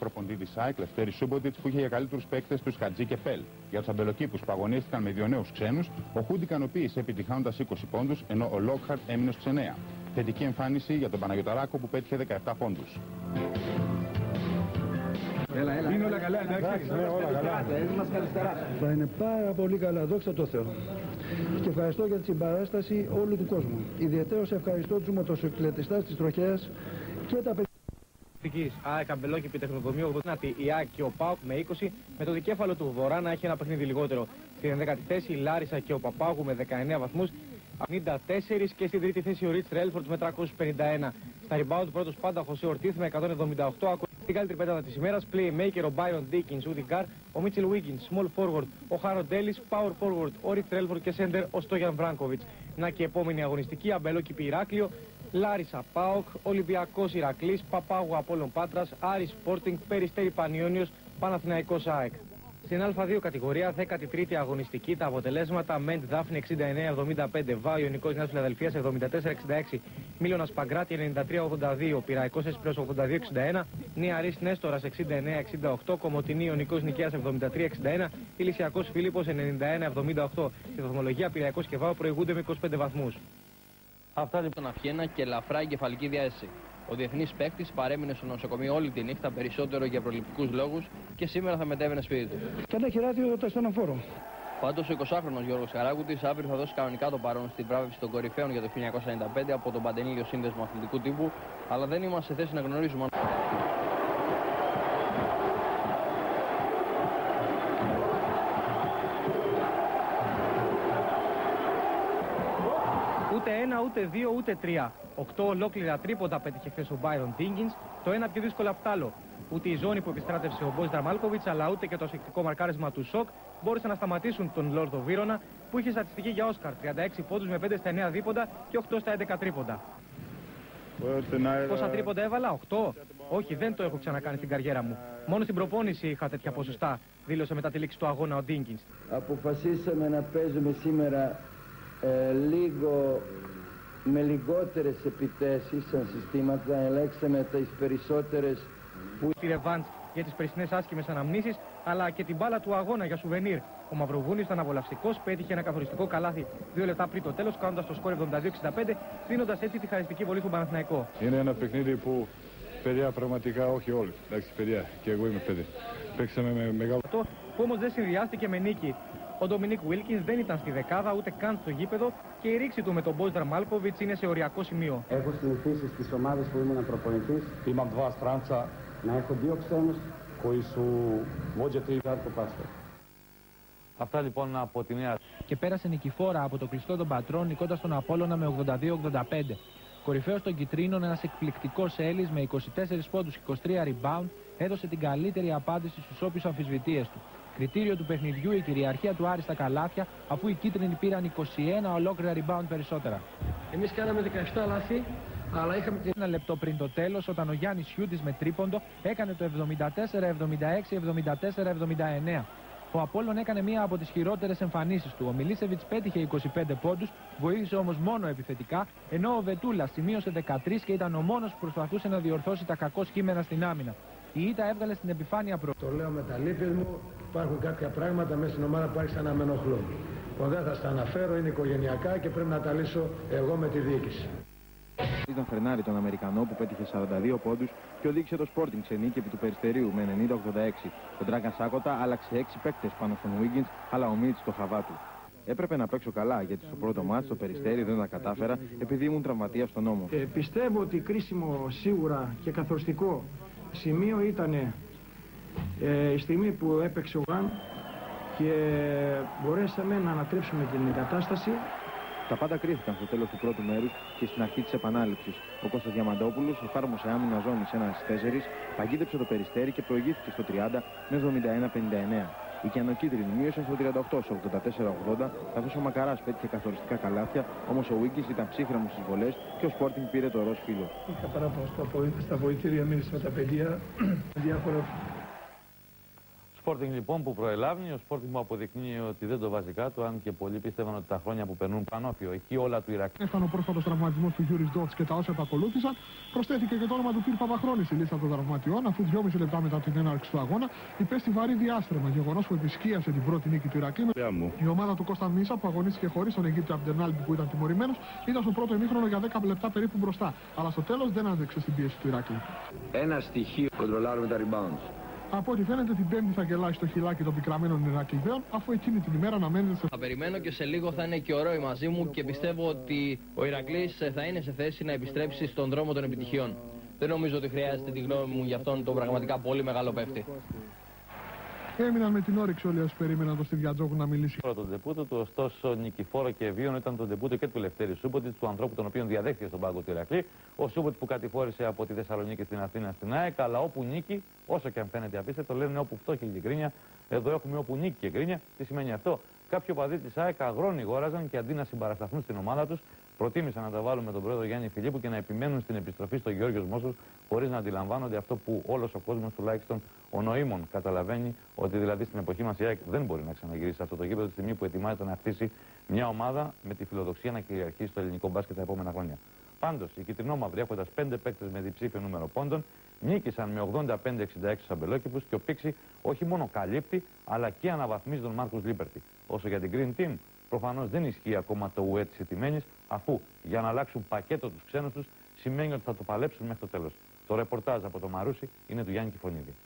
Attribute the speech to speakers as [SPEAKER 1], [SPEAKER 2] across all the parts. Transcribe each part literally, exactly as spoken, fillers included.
[SPEAKER 1] προπονητή της ΑΕΚ, Λευτέρη Σούμποτιτς, που είχε για καλύτερους παίκτες τους Χατζή και Πέλ. Για τους αμπελοκήπους που αγωνίστηκαν με δύο νέους ξένους, ο Χούντι ικανοποίησε επιτυχάνοντας είκοσι πόντους, ενώ ο Λόκχαρτ έμεινε στους εννέα. Θετική εμφάνιση για τον Παναγιωταράκο που πέτυχε δεκαεπτά πόντους.
[SPEAKER 2] Έλα, έλα.
[SPEAKER 3] Είναι όλα καλά, εντάξει.
[SPEAKER 2] Ναι, όλα καλά.
[SPEAKER 3] Θα είναι πάρα πολύ καλά, δόξα τω Θεώ. Και ευχαριστώ για τη συμπαράσταση όλου του κόσμου. Ιδιαιτέρως ευχαριστώ τους μοτοσυκλετιστές της Τροχέας και τα παιδιά.
[SPEAKER 4] ΑΕΚ αμπελόκηπη τεχνοδομία ογδόντα, η ΑΕΚ και ο ΠΑΟΚ με είκοσι, με το δικέφαλο του Βορρά να έχει ένα παιχνίδι λιγότερο. Στην ενδέκατη θέση η Λάρισα και ο Παπάγου με δεκαεννέα βαθμούς, πενήντα τέσσερα, και στην τρίτη θέση ο Ριτς Τρέλφορντ με τριακόσιους πενήντα ένα. Στα rebound πρώτος πάντα Χωσέ Ορτίθ με εκατόν εβδομήντα οκτώ. Την καλύτερη πέταδα της ημέρας, playmaker ο Byron Dickens, Udi Gar, ο Mitchell Wiggins, small forward, ο Harold Ellis, power forward, ο Rich Trelford και center ο Stojan Brankovic. Να και επόμενη αγωνιστική, αμπελόκηπη Ηράκλειο, Λάρισα ΠΑΟΚ, Ολυμπιακός Ηρακλής, Παπάγου Απόλλων Πάτρας, Άρης Sporting, Περιστέρι Πανιόνιος, Παναθηναϊκός ΑΕΚ. Στην Α2 κατηγορία, δέκατη τρίτη αγωνιστική, τα αποτελέσματα: Μεντ Δάφνη εξήντα εννέα εβδομήντα πέντε, Βάο Ιωνικός Νέας Φιλαδελφίας εβδομήντα τέσσερα εξήντα έξι, Μίλωνας Παγκράτη ενενήντα τρία ογδόντα δύο, Πειραϊκός Έσπυρος ογδόντα δύο εξήντα ένα, Νεαρής Νέστορας εξήντα εννέα εξήντα οκτώ, Κομοτηνή Ιωνικός Νικαίας εβδομήντα τρία εξήντα ένα, Ηλυσιακός Φίλιππος ενενήντα ένα εβδομήντα οκτώ. Στη βαθμολογία Πειραϊκός και Βάο προηγούνται με είκοσι πέντε βαθμούς.
[SPEAKER 5] Αυτά λοιπόν Αυχένα και ελαφρά εγκεφαλική διάσταση. Ο διεθνής παίκτης παρέμεινε στο νοσοκομείο όλη τη νύχτα, περισσότερο για προληπτικούς λόγους, και σήμερα θα μετέβαινε σπίτι του.
[SPEAKER 3] Και ένα χειράτιο το ασθενοφόρο.
[SPEAKER 5] Πάντως ο εικοσάχρονος Γιώργος Καράκουτης αύριο θα δώσει κανονικά το παρόν στην βράβευση των κορυφαίων για το χίλια εννιακόσια ενενήντα πέντε από τον Παντενήλιο Σύνδεσμο Αθλητικού Τύπου, αλλά δεν είμαστε σε θέση να γνωρίζουμε.
[SPEAKER 4] Ούτε ένα, ούτε δύο, ούτε τρία. Οκτώ ολόκληρα τρίποντα πέτυχε χθες ο Byron Dinkins, το ένα πιο δύσκολο απ' τ' άλλο. Ούτε η ζώνη που επιστράτευσε ο Μπόζδαρ Μάλκοβιτς, αλλά ούτε και το ασφικτικό μαρκάρισμα του Σοκ μπόρεσαν να σταματήσουν τον Λόρδο Βίρονα, που είχε στατιστική για Όσκαρ, τριάντα έξι πόντους με πέντε στα εννέα δίποντα και οκτώ στα έντεκα τρίποντα. Πόσα τρίποντα έβαλα, οκτώ? Όχι, δεν το έχω ξανακάνει στην καριέρα μου. Μόνο στην προπόνηση είχα τέτοια ποσοστά, δήλωσε μετά τη λήξη του αγώνα ο Dinkins.
[SPEAKER 6] Αποφασίσαμε να παίζουμε σήμερα ε, λίγο με λιγότερες επιτέσεις σαν συστήματα, ελέγξαμε τις περισσότερες που...
[SPEAKER 4] Τη ρεβάντς για τις περσινές άσχημες αναμνήσεις, αλλά και την μπάλα του αγώνα για σουβενίρ. Ο Μαυροβούνης ήταν απολαυστικός, πέτυχε ένα καθοριστικό καλάθι δύο λεπτά πριν το τέλος, κάνοντας το σκορ εβδομήντα δύο εξήντα πέντε, δίνοντας έτσι τη χαριστική βολή του Παναθηναϊκό.
[SPEAKER 7] Είναι ένα παιχνίδι που παιδιά πραγματικά, όχι όλοι, εντάξει παιδιά, και εγώ είμαι παιδί. Παίξαμε με μεγάλο...
[SPEAKER 4] Αυτό που όμως δεν συνδυάστηκε με νίκη. Ο Ντομινίκ Βίλκινς δεν ήταν στη δεκάδα ούτε καν στο γήπεδο και η ρήξη του με τον Μπόζδαρ Μάλκοβιτς είναι σε οριακό σημείο.
[SPEAKER 6] Έχω συνηθίσει στις ομάδες που ήμουν προπονητής.
[SPEAKER 8] Imam dva stranca
[SPEAKER 6] να έχω δύο ξένους
[SPEAKER 8] koji su vođe tri
[SPEAKER 6] Ζάρκο Πάσχα.
[SPEAKER 8] Αυτά λοιπόν από τη Νέα.
[SPEAKER 9] Και πέρασε νικηφόρα από το κλειστό των πατρών, νικώντας τον Απόλλωνα με ογδόντα δύο ογδόντα πέντε. Κορυφαίος των Κιτρίνων, ένας εκπληκτικός Έλλης με είκοσι τέσσερις πόντους και είκοσι τρία rebound, έδωσε την καλύτερη απάντηση στους όποιους αμφισβητείες του. Κριτήριο του παιχνιδιού η κυριαρχία του Άρη στα καλάθια, αφού οι κίτρινοι πήραν είκοσι ένα ολόκληρα rebound περισσότερα.
[SPEAKER 10] Εμείς κάναμε δεκαεπτά λάθη, αλλά είχαμε την...
[SPEAKER 9] Ένα λεπτό πριν το τέλος, όταν ο Γιάννης Χιούτης με τρίποντο έκανε το εβδομήντα τέσσερα εβδομήντα έξι εβδομήντα τέσσερα εβδομήντα εννέα. Ο Απόλλων έκανε μία από τις χειρότερες εμφανίσεις του. Ο Μιλίσεβιτς πέτυχε είκοσι πέντε πόντους, βοήθησε όμως μόνο επιθετικά, ενώ ο Βετούλας σημείωσε δεκατρία και ήταν ο μόνος που προσπαθούσε να διορθώσει τα κακό κείμενα στην άμυνα. Η ήττα έβγαλε στην επιφάνεια προ...
[SPEAKER 3] Το λέω με τα λύπη μου, υπάρχουν κάποια πράγματα μέσα στην ομάδα που άρχισαν να με ενοχλούν. Λοιπόν, δεν θα στα αναφέρω, είναι οικογενειακά και πρέπει να τα λύσω εγώ με τη διοίκηση.
[SPEAKER 11] Ήταν Φερνάρη τον Αμερικανό που πέτυχε σαράντα δύο πόντους και οδήγησε το Sporting σε νίκη επί του Περιστερίου με ενενήντα ογδόντα έξι. Ο Ντράγκαν Σάκοτα άλλαξε έξι παίκτες πάνω στον Wiggins, αλλά ο Μίτς το χαβά του. Έπρεπε να παίξω καλά γιατί στο πρώτο μάτς στο Περιστέρι δεν τα κατάφερα επειδή ήμουν τραυματίας στον ώμο.
[SPEAKER 3] Ε, πιστεύω ότι κρίσιμο σίγουρα και καθοριστικό σημείο ήταν ε, η στιγμή που έπαιξε ο Γαν και μπορέσαμε να ανατρέψουμε την κατάσταση.
[SPEAKER 11] Τα πάντα κρίθηκαν στο τέλος του πρώτου μέρους και στην αρχή της επανάληψης. Ο Κώστας Διαμαντόπουλος εφάρμοσε άμυνα ζώνης ένα στις τέσσερα, παγίδεψε το Περιστέρι και προηγήθηκε στο τριάντα με εβδομήντα ένα πενήντα εννέα. Οι κιανοκίτρινοι μείωσαν στο τριάντα οκτώ σε ογδόντα τέσσερα ογδόντα, καθώς ο Μακαράς πέτυχε καθοριστικά καλάθια, όμως ο Wiggins ήταν ψύχραμος στις βολές και ο Sporting πήρε το ροζ φύλλο.
[SPEAKER 3] Είχα παράπονο στα βοηθήρια, μίλησα με τα παιδιά, διάφορα.
[SPEAKER 8] Sporting λοιπόν που προελάβει, ο Sporting που αποδεικνύει ότι δεν το βάζει κάτω, αν και πολλοί πίστευαν ότι τα χρόνια που περνούν πανόφιο. Εκεί όλα του Ηρακλή.
[SPEAKER 2] Έφτανε ο πρόσφατος τραυματισμός του Γιούρις Ντότς και τα όσα επακολούθησαν. Προσθέθηκε και το όνομα του Πίρ Παπαχρόνη στη λίστα των τραυματιών, αφού δυόμιση λεπτά μετά την έναρξη του αγώνα υπέστη βαρύ διάστρεμα, γεγονός που επισκίασε την πρώτη νίκη του Ηρακλή. Η ομάδα του Κώστα Μίσα, που αγωνίστηκε χωρίς τον Αιγύπτιο Αμπτενάλμπι που ήταν τιμωρημένος, ήταν στο πρώτο ημίχρονο για δέκα λεπτά περίπου μπροστά. Αλλά στο τέλος δεν άντεξε στην πίεση του Ηρακλή.
[SPEAKER 12] Ένα στοιχείο κοντρολάρουμε τα rebounds.
[SPEAKER 2] Από ό,τι φαίνεται την Πέμπτη θα γελάει στο χιλάκι των πικραμένων Ηρακλειδαίων, αφού εκείνη την ημέρα αναμένεται στο...
[SPEAKER 5] Θα περιμένω και σε λίγο θα είναι και ο Ρόι μαζί μου και πιστεύω ότι ο Ηρακλής θα είναι σε θέση να επιστρέψει στον δρόμο των επιτυχιών. Δεν νομίζω ότι χρειάζεται τη γνώμη μου για αυτόν τον πραγματικά πολύ μεγάλο παίκτη.
[SPEAKER 2] Έμειναν με την όρεξη όλοι όσοι περίμεναν τον Στιβιατζόγλου να μιλήσει.
[SPEAKER 8] Το ντεπούτο του, ωστόσο, νικηφόρο και ευίωνο ήταν το ντεπούτο και του Λευτέρη Σούποτιτς, του ανθρώπου τον οποίο διαδέχθηκε στον πάγκο του Ηρακλή. Ο Σούποτιτς που κατηφόρησε από τη Θεσσαλονίκη στην Αθήνα στην ΑΕΚ, αλλά όπου νίκη, όσο και αν φαίνεται απίστευτο, λένε όπου φτώχει και γκρίνια. Εδώ έχουμε όπου νίκη και γκρίνια. Τι σημαίνει αυτό? Κάποιοι οπαδοί τη ΑΕΚ αγρόνι γόραζαν και αντί να συμπαρασταθούν στην ομάδα του, προτίμησαν να τα βάλουν με τον πρόεδρο Γιάννη Φιλίππου και να επιμένουν στην επιστροφή στο Γεώργιος Μόσος, χωρίς να αντιλαμβάνονται αυτό που όλος ο κόσμος, τουλάχιστον ο νοήμων, καταλαβαίνει, ότι δηλαδή στην εποχή μας η ΑΕΚ δεν μπορεί να ξαναγυρίσει σε αυτό το γήπεδο τη στιγμή που ετοιμάζεται να χτίσει μια ομάδα με τη φιλοδοξία να κυριαρχήσει στο ελληνικό μπάσκετ τα επόμενα χρόνια. Πάντως, οι κυτρινόμαυροι, έχοντας πέντε παίκτες με διψήφιο νούμερο πόντων, νίκησαν με ογδόντα πέντε εξήντα έξι στους αμπελόκηπους και ο Πίξη όχι μόνο καλύπτει, αλλά και αναβαθμίζει τον Μάρκους Λίμπερτι. Όσο για την Green Team, προφανώς δεν ισχύει ακόμα το ουέ της Ιτημένης, αφού για να αλλάξουν πακέτο τους ξένους τους σημαίνει ότι θα το παλέψουν μέχρι το τέλος. Το ρεπορτάζ από το Μαρούσι είναι του Γιάννη Κιφωνίδη.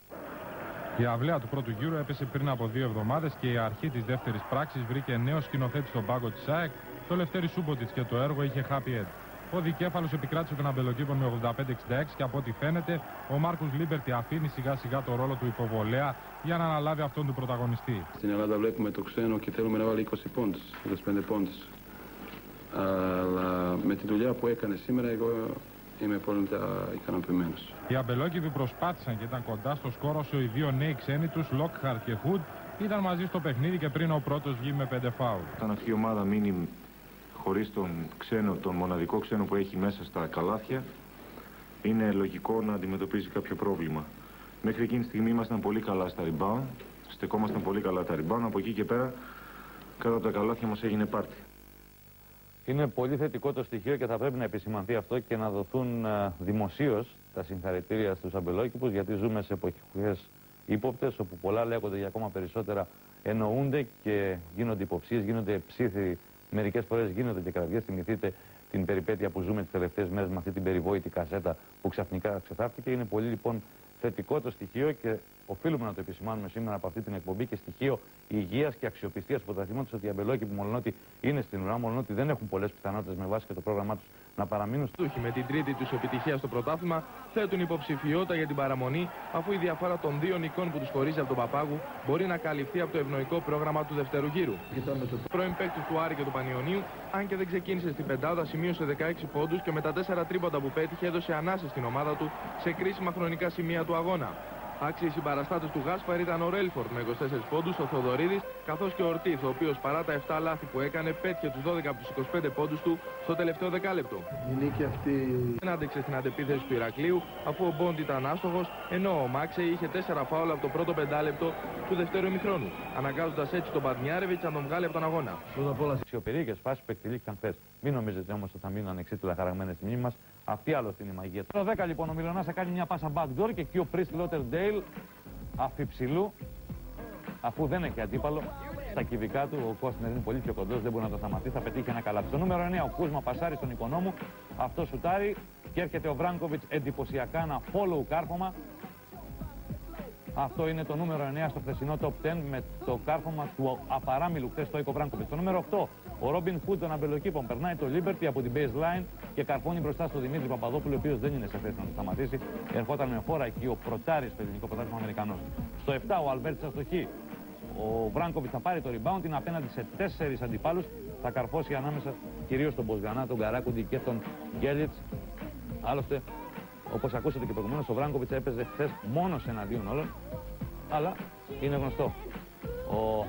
[SPEAKER 9] Η αυλαία του πρώτου γύρου έπεσε πριν από δύο εβδομάδες και η αρχή της δεύτερης πράξης βρήκε νέο σκηνοθέτη στον πάγκο της ΑΕΚ. Το Λευτέρη Σούποτιτς και το έργο είχε happy end. Ο δικέφαλος επικράτησε τον αμπελοκήπων με ογδόντα πέντε εξήντα έξι και από ό,τι φαίνεται ο Μάρκους Λίμπερτι αφήνει σιγά σιγά το ρόλο του υποβολέα για να αναλάβει αυτόν του πρωταγωνιστή.
[SPEAKER 13] Στην Ελλάδα βλέπουμε το ξένο και θέλουμε να βάλει είκοσι πόντους, είκοσι πέντε πόντους. Αλλά με τη δουλειά που έκανε σήμερα εγώ είμαι πολύ ικανοποιημένος.
[SPEAKER 9] Οι αμπελόκηποι προσπάθησαν και ήταν κοντά στο σκορ όσο οι δύο νέοι ξένοι τους, Λόκχαρτ και Χουντ, ήταν μαζί στο παιχνίδι και πριν ο πρώτος βγει με πέντε φάουλ.
[SPEAKER 14] Όταν αυτή η ομάδα μείνει χωρίς τον ξένο, τον μοναδικό ξένο που έχει μέσα στα καλάθια, είναι λογικό να αντιμετωπίζει κάποιο πρόβλημα. Μέχρι εκείνη τη στιγμή ήμασταν πολύ καλά στα rebound, στεκόμασταν πολύ καλά τα rebound, από εκεί και πέρα κάτω από τα καλάθια μας έγινε πάρτι.
[SPEAKER 8] Είναι πολύ θετικό το στοιχείο και θα πρέπει να επισημανθεί αυτό και να δοθούν uh, δημοσίως τα συγχαρητήρια στους αμπελόκηπους, γιατί ζούμε σε εποχές ύποπτες όπου πολλά λέγονται για ακόμα περισσότερα εννοούνται και γίνονται υποψίες, γίνονται ψήθοι. Μερικές φορές γίνονται και κραυγές. Θυμηθείτε την περιπέτεια που ζούμε τις τελευταίες μέρες με αυτή την περιβόητη κασέτα που ξαφνικά ξεθάφτηκε. Είναι πολύ λοιπόν θετικό το στοιχείο και οφείλουμε να το επισημάνουμε σήμερα από αυτή την εκπομπή και στοιχείο υγείας και αξιοπιστίας του πρωταθλήματος ότι οι αμπελόκηποι, μολονότι είναι στην ουρά, μολονότι δεν έχουν πολλές πιθανότητες με βάση και το πρόγραμμά τους να παραμείνουν
[SPEAKER 15] στούχοι με την τρίτη τους επιτυχία στο πρωτάθλημα θέτουν υποψηφιότητα για την παραμονή, αφού η διαφορά των δύο νικών που τους χωρίζει από τον Παπάγου μπορεί να καλυφθεί από το ευνοϊκό πρόγραμμα του δευτέρου γύρου. Πρώην παίκτης του Άρη και του Πανιωνίου, αν και δεν ξεκίνησε στην πεντάδα, σημείωσε δεκαέξι πόντους και με τα τέσσερα τρίποντα που πέτυχε έδωσε ανάσες στην ομάδα του σε κρίσιμα χρονικά σημεία του αγώνα. Άξιοι συμπαραστάτες του Γάσπαρ ήταν ο Ρέλφορντ με είκοσι τέσσερις πόντους, ο Θοδωρίδης, καθώς και ο Ορτίθ, ο οποίος παρά τα επτά λάθη που έκανε, πέτυχε τους δώδεκα από τους είκοσι πέντε πόντους του στο τελευταίο δεκάλεπτο.
[SPEAKER 6] Η νίκη αυτή
[SPEAKER 15] δεν άντεξε στην αντεπίθεση του Ηρακλείου, αφού ο Μπόντ ήταν άστοχος, ενώ ο Μάξεϊ είχε τέσσερα φάουλ από το πρώτο πεντάλεπτο του δεύτερου ημιχρόνου, αναγκάζοντας έτσι τον Μπαρνιάρεβιτς να τον βγάλει από τον αγώνα.
[SPEAKER 8] Σιωπηρίκες φάσεις που εκτελήθηκαν χθες. Μην νομίζετε όμως ότι θα μείνουν ανεξίτηλα χαραγμένες στη μνήμη μας. Αυτή άλλωστε είναι η μαγεία. Το δέκα λοιπόν ο Μιλωνάς θα κάνει μια πάσα backdoor και εκεί ο Πρις Λότερντέιλ αφιψηλού, αφού δεν έχει αντίπαλο στα κυβικά του, ο Κόστνερ είναι πολύ πιο κοντός, δεν μπορεί να το σταματήσει, θα πετύχει ένα καλάθι. Το νούμερο εννέα, ο Κούσμα πασάρει στον Οικονόμου, αυτό σουτάρει και έρχεται ο Βράγκοβιτς εντυπωσιακά ένα follow κάρφωμα. Αυτό είναι το νούμερο εννέα στο χθεσινό top δέκα με το κάρφωμα του απαράμιλου χθες στο Οίκο Βράγκοβιτς. Το νούμερο οκτώ, ο Ρόμπιν Χουντ των αμπελοκήπων περνάει το Liberty από την baseline και καρφώνει μπροστά στο Δημήτρη Παπαδόπουλο, ο οποίος δεν είναι σε θέση να το σταματήσει. Ερχόταν με φόρα εκεί ο πρωτάρης στο ελληνικό πρωτάθλημα Αμερικανός. Στο επτά, ο Αλβέρτης αστοχή. Ο Βράγκοβιτς θα πάρει το rebound, είναι απέναντι σε τέσσερις αντιπάλους. Θα καρφώσει ανάμεσα κυρίως τον Μποσγανά, τον Καράκουντι και τον Γκέλιτς. Άλλωστε, όπως ακούσατε και προηγουμένως, ο Βράγκοβιτς έπαιζε χθες μόνος εναντίον όλων. Αλλά είναι γνωστό. Ο...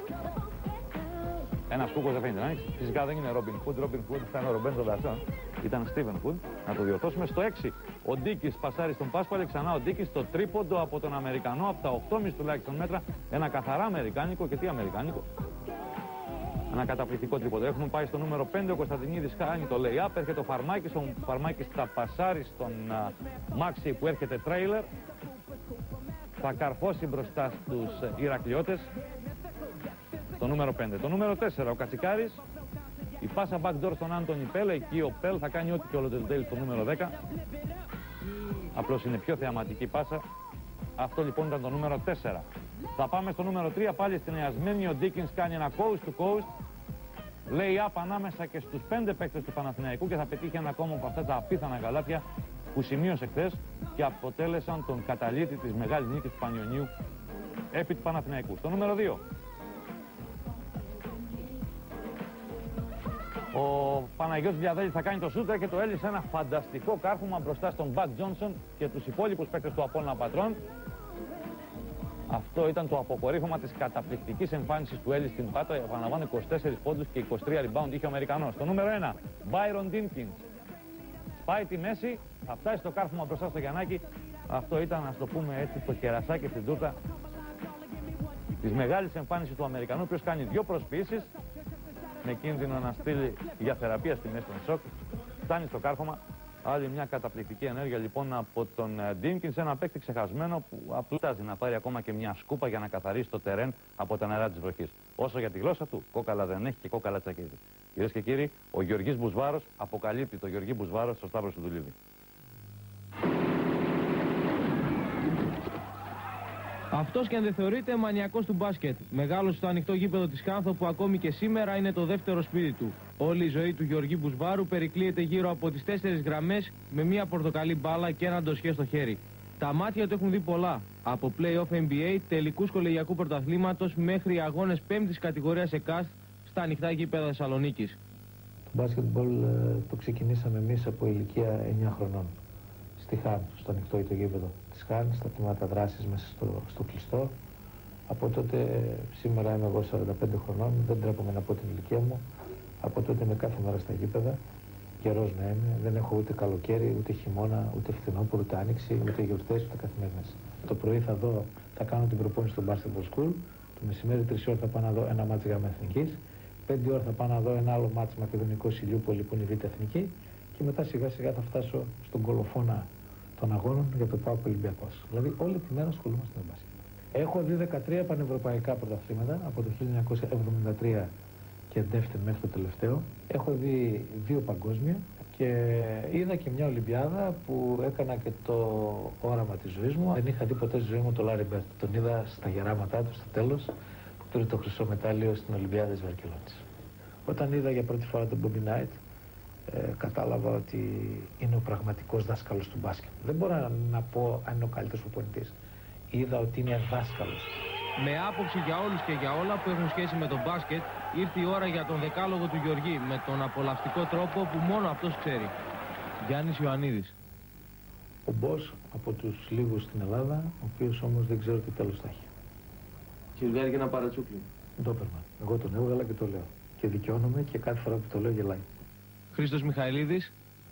[SPEAKER 8] Ένας κούκος δεν φαίνεται να έχει. Φυσικά δεν είναι Ρόμπιν Χουντ. Ρόμπιν Χουντ ήταν ο Ρομπέντο Δασόν. Ήταν Στίβεν Χουντ. Να το διορθώσουμε. Στο έξι, Ο Ντίκης πασάρει στον Πάσπαλη, ξανά ο Ντίκης στο τρίποντο από τον Αμερικανό, από τα οκτώ κόμμα πέντε τουλάχιστον μέτρα. Ένα καθαρά αμερικάνικο. Και τι αμερικάνικο? Ένα καταπληκτικό τρίποντο. Έχουμε πάει στο νούμερο πέντε, ο Κωνσταντινίδης κάνει το lay-up, έρχεται ο Φαρμάκης, ο Φαρμάκης θα πασάρει στον Μάξι που έρχεται τρέιλερ. Θα καρφώσει μπροστά στους Ηρακλειώτες. Το νούμερο πέντε. Το νούμερο τέσσερα, ο Κατσικάρης. Η πάσα backdoor στον Άντονι Πέλ, εκεί ο Πέλ θα κάνει ό,τι και όλο το τέλει στο νούμερο δέκα. Απλώς είναι πιο θεαματική πάσα. Αυτό λοιπόν ήταν το νούμερο τέσσερα. Θα πάμε στο νούμερο τρία, πάλι εστιασμένοι. Ο Ντίκινς κάνει ένα coast to coast. Λέει up ανάμεσα και στους πέντε παίκτες του Παναθηναϊκού και θα πετύχει ένα ακόμα από αυτά τα απίθανα καλάθια που σημείωσε χθες και αποτέλεσαν τον καταλήτη της μεγάλης νίκης του Πανιωνίου επί του Παναθηναϊκού. Στο νούμερο δύο. Ο Παναγιώτης Διαδέλης θα κάνει το σούτρα και το έλυσε ένα φανταστικό κάρφωμα μπροστά στον Μπακ Τζόνσον και τους υπόλοιπους παίκτες του Απόλλωνα Πατρών. Αυτό ήταν το αποκορύφωμα της καταπληκτικής εμφάνισης του Έλλη στην Πάτρα. Επαναλαμβάνω, είκοσι τέσσερις πόντους και είκοσι τρία rebound είχε ο Αμερικανός. Στο νούμερο ένα, Byron Dinkins. Πάει τη μέση, θα φτάσει στο κάρφωμα μπροστά στο Γιαννάκη. Αυτό ήταν, ας το πούμε έτσι, το κερασάκι στην τούρτα της μεγάλης εμφάνισης του Αμερικανού, ο οποίος κάνει δύο προσποιήσεις με κίνδυνο να στείλει για θεραπεία στη μέση των σοκ. Φτάνει στο κάρφωμα. Άλλη μια καταπληκτική ενέργεια λοιπόν από τον Ντίνκινς, ένα παίκτη ξεχασμένο που απλάζει να πάρει ακόμα και μια σκούπα για να καθαρίσει το τερέν από τα νερά της βροχής. Όσο για τη γλώσσα του, κόκαλα δεν έχει και κόκαλα τσακίζει. Κυρίες και κύριοι, ο Γεωργής Μπουσβάρος αποκαλύπτει το Γεωργή Μπουσβάρο στο Σταύρο του Δουλίδη.
[SPEAKER 9] Αυτός και αν δεν θεωρείται μανιακός του μπάσκετ. Μεγάλος στο ανοιχτό γήπεδο της Χάνθο που ακόμη και σήμερα είναι το δεύτερο σπίτι του. Όλη η ζωή του Γεωργή Μπουσβάρου περικλείεται γύρω από τις τέσσερις γραμμές με μια πορτοκαλί μπάλα και ένα ντοσιέ στο χέρι. Τα μάτια του έχουν δει πολλά. Από play-off N B A, τελικούς κολεγιακού πρωταθλήματος μέχρι αγώνες πέμπτης κατηγορίας ΕΚΑΣ στα ανοιχτά γήπεδα Θεσσαλονίκης.
[SPEAKER 16] Το μπάσκετμπολ το ξεκινήσαμε εμείς από ηλικία εννιά χρονών. Στη Χάν, στο ανοιχτό το γήπεδο της Χάν, στα τμήματα δράσης μέσα στο, στο κλειστό. Από τότε, σήμερα είμαι εγώ σαράντα πέντε χρονών, δεν τρέπομαι να πω την ηλικία μου. Από τότε είμαι κάθε μέρα στα γήπεδα, καιρός να είμαι, δεν έχω ούτε καλοκαίρι, ούτε χειμώνα, ούτε φθινόπωρο, ούτε άνοιξη, ούτε γιορτές, ούτε καθημερινές. Το πρωί θα δω, θα κάνω την προπόνηση στο basketball school, το μεσημέρι τρεις ώρες θα πάω να δω ένα μάτς γάμα εθνικής, πέντε ώρες θα πάω να δω ένα άλλο μάτς μακεδονικό Ηλιούπολη που είναι η Β' Εθνική και μετά σιγά σιγά θα φτάσω στον κολοφόνα των αγώνων για το ΠΑΟΚ Ολυμπιακός. Δηλαδή όλη τη μέρα ασχολούμαστε με μπάσκετ. Έχω δει δεκατρία πανευρωπαϊκά πρωταθλήματα από το χίλια εννιακόσια εβδομήντα τρία και δεύτερη μέχρι το τελευταίο. Έχω δει δύο παγκόσμια και είδα και μια Ολυμπιάδα που έκανα και το όραμα της ζωής μου. Δεν είχα δει ποτέ στη ζωή μου τον Λάρι Μπέρτ. Τον είδα στα γεράματά του στο τέλος που πήρε το χρυσό μετάλλιο στην Ολυμπιάδα της Βαρκελόνης. Όταν είδα για πρώτη φορά τον Bobby Knight, ε, κατάλαβα ότι είναι ο πραγματικός δάσκαλος του μπάσκετ. Δεν μπορώ να, να πω αν είναι ο καλύτερος προπονητής. Είδα ότι είναι δάσκαλος.
[SPEAKER 9] Με άποψη για όλους και για όλα που έχουν σχέση με τον μπάσκετ, ήρθε η ώρα για τον δεκάλογο του Γεωργή με τον απολαυστικό τρόπο που μόνο αυτός ξέρει. Γιάννης Ιωαννίδης.
[SPEAKER 16] Ο Μπος από τους λίγους στην Ελλάδα, ο οποίος όμως δεν ξέρω τι τέλος θα έχει.
[SPEAKER 4] Και βγάζει και ένα παρατσούκλι.
[SPEAKER 16] Ντόπερμαν. Εγώ τον έβγαλα και το λέω. Και δικαιώνομαι και κάθε φορά που το λέω γελάει.
[SPEAKER 9] Χρήστος Μιχαηλίδης.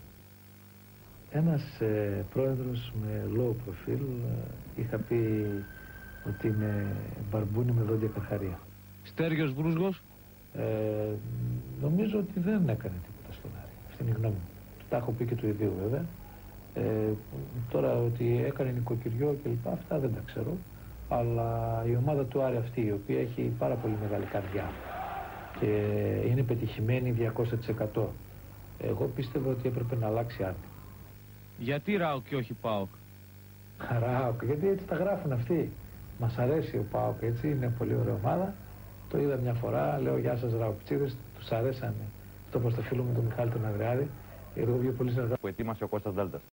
[SPEAKER 16] Ένας ε, πρόεδρος με low profile, ε, είχα πει ότι είναι μπαρμπούνι με δόντια καρχαρία.
[SPEAKER 9] Στέργιος Βρούσγος.
[SPEAKER 16] Ε, νομίζω ότι δεν έκανε τίποτα στον Άρη. Αυτή είναι η γνώμη μου. Τα έχω πει και του ιδίου βέβαια. Ε, τώρα ότι έκανε νοικοκυριό κλπ. Αυτά δεν τα ξέρω. Αλλά η ομάδα του Άρη αυτή, η οποία έχει πάρα πολύ μεγάλη καρδιά και είναι πετυχημένη διακόσια τοις εκατό. Εγώ πίστευα ότι έπρεπε να αλλάξει άρτη.
[SPEAKER 9] Γιατί ΡΑΟΚ και όχι ΠΑΟΚ?
[SPEAKER 16] ΡΑΟΚ, γιατί έτσι τα γράφουν αυτοί. Μας αρέσει ο ΠΑΟΚ, έτσι, είναι πολύ ωραία ομάδα. Το είδα μια φορά, λέω γεια σας ΡΑΟΚτσίδες, τους αρέσανε. Αυτό προς το φίλο μου τον Μιχάλη τον Αγριάδη. Εγώ πιο πολύ συνεργά...
[SPEAKER 8] που ετοίμασε ο Κώστας Δάλτας.